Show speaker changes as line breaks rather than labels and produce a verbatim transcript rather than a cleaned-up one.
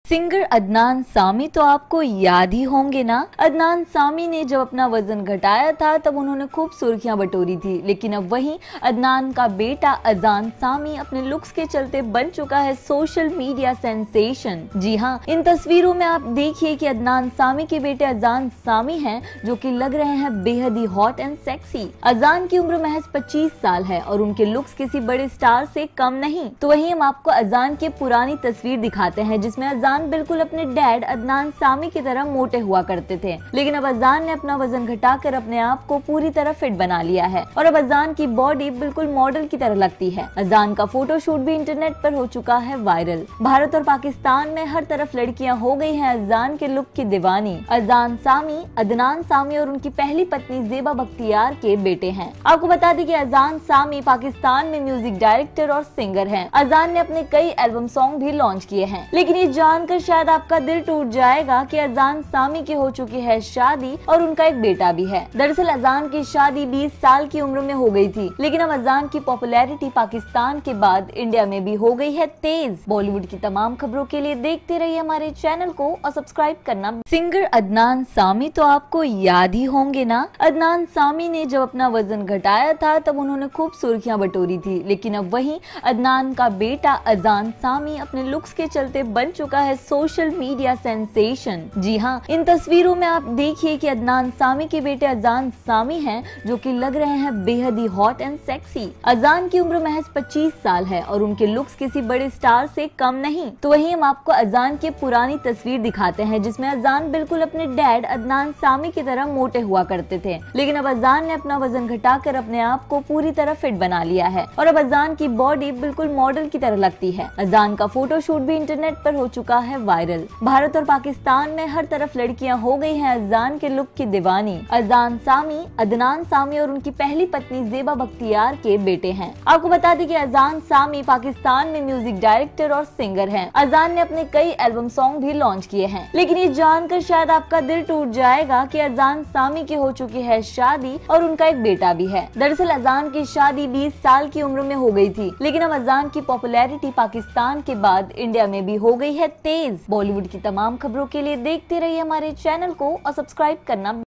Singer Adnan Sami तो आपको याद ही होंगे ना। अदनान सामी ने जब अपना वजन घटाया था तब उन्होंने खूब सुर्खियां बटोरी थी, लेकिन अब वहीं अदनान का बेटा अजान सामी अपने लुक्स के चलते बन चुका है सोशल मीडिया सेंसेशन। जी हाँ, इन तस्वीरों में आप देखिए कि अदनान सामी के बेटे अजान सामी हैं, जो कि लग रहे हैं बेहद ही हॉट एंड सेक्सी। अजान की उम्र महज पच्चीस साल है और उनके लुक्स किसी बड़े स्टार से कम नहीं। तो वहीं हम आपको अजान की पुरानी तस्वीर दिखाते हैं, जिसमें अजान बिल्कुल अपने डैड अदनान सामी की तरह मोटे हुआ करते थे, लेकिन अब अजान ने अपना वजन घटाकर अपने आप को पूरी तरह फिट बना लिया है और अब अजान की बॉडी बिल्कुल मॉडल की तरह लगती है। अजान का फोटोशूट भी इंटरनेट पर हो चुका है वायरल। भारत और पाकिस्तान में हर तरफ लड़कियां हो गई हैं अजान के लुक की दीवानी। अजान सामी अदनान सामी और उनकी पहली पत्नी जेबा बख्तियार के बेटे हैं। आपको बता दें कि अजान सामी पाकिस्तान में म्यूजिक डायरेक्टर और सिंगर हैं। अजान ने अपने कई एल्बम सॉन्ग भी लॉन्च किए हैं, लेकिन ये जान कर शायद आपका दिल टूट जाएगा कि अजान सामी की हो चुकी है शादी और उनका एक बेटा भी है। दरअसल अजान की शादी बीस साल की उम्र में हो गई थी, लेकिन अब अजान की पॉपुलैरिटी पाकिस्तान के बाद इंडिया में भी हो गई है तेज। बॉलीवुड की तमाम खबरों के लिए देखते रहिए हमारे चैनल को और सब्सक्राइब करना। सिंगर अदनान सामी तो आपको याद ही होंगे ना। अदनान सामी ने जब अपना वजन घटाया था तब उन्होंने खूब सुर्खियां बटोरी थी, लेकिन अब वहीं अदनान का बेटा अजान सामी अपने लुक्स के चलते बन चुका है सोशल मीडिया सेंसेशन। जी हाँ, इन तस्वीरों में आप देखिए कि अदनान सामी के बेटे अजान सामी हैं, जो कि लग रहे हैं बेहद ही हॉट एंड सेक्सी। अजान की उम्र महज पच्चीस साल है और उनके लुक्स किसी बड़े स्टार से कम नहीं। तो वहीं हम आपको अजान की पुरानी तस्वीर दिखाते हैं, जिसमें अजान बिल्कुल अपने डैड अदनान सामी की तरह मोटे हुआ करते थे, लेकिन अब अजान ने अपना वजन घटाकर अपने आप को पूरी तरह फिट बना लिया है और अब अजान की बॉडी बिल्कुल मॉडल की तरह लगती है। अजान का फोटोशूट भी इंटरनेट पर हो चुका है वायरल। भारत और पाकिस्तान में हर तरफ लड़कियां हो गई हैं अजान के लुक की दीवानी। अजान सामी अदनान सामी और उनकी पहली पत्नी जेबा बख्तियार के बेटे हैं। आपको बता दें कि अजान सामी पाकिस्तान में म्यूजिक डायरेक्टर और सिंगर हैं। अजान ने अपने कई एल्बम सॉन्ग भी लॉन्च किए हैं, लेकिन ये जानकर शायद आपका दिल टूट जाएगा कि अजान सामी की हो चुकी है शादी और उनका एक बेटा भी है। दरअसल अजान की शादी बीस साल की उम्र में हो गई थी, लेकिन अब अजान की पॉपुलैरिटी पाकिस्तान के बाद इंडिया में भी हो गई है तेज। बॉलीवुड की तमाम खबरों के लिए देखते रहिए हमारे चैनल को और सब्सक्राइब करना